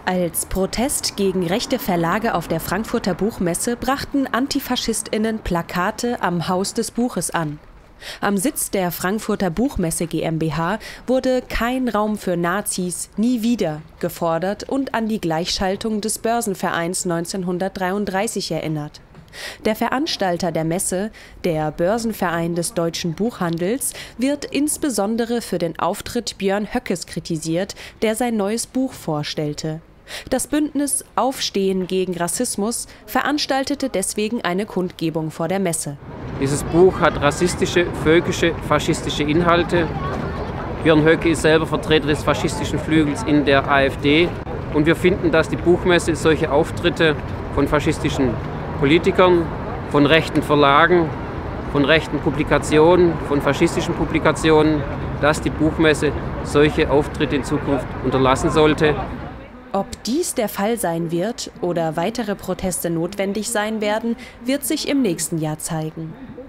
Als Protest gegen rechte Verlage auf der Frankfurter Buchmesse brachten AntifaschistInnen Plakate am Haus des Buches an. Am Sitz der Frankfurter Buchmesse GmbH wurde kein Raum für Nazis, nie wieder gefordert und an die Gleichschaltung des Börsenvereins 1933 erinnert. Der Veranstalter der Messe, der Börsenverein des deutschen Buchhandels, wird insbesondere für den Auftritt Björn Höckes kritisiert, der sein neues Buch vorstellte. Das Bündnis Aufstehen gegen Rassismus veranstaltete deswegen eine Kundgebung vor der Messe. Dieses Buch hat rassistische, völkische, faschistische Inhalte. Björn Höcke ist selber Vertreter des faschistischen Flügels in der AfD. Und wir finden, dass die Buchmesse solche Auftritte von faschistischen Politikern, von rechten Verlagen, von rechten Publikationen, von faschistischen Publikationen, dass die Buchmesse solche Auftritte in Zukunft unterlassen sollte. Ob dies der Fall sein wird oder weitere Proteste notwendig sein werden, wird sich im nächsten Jahr zeigen.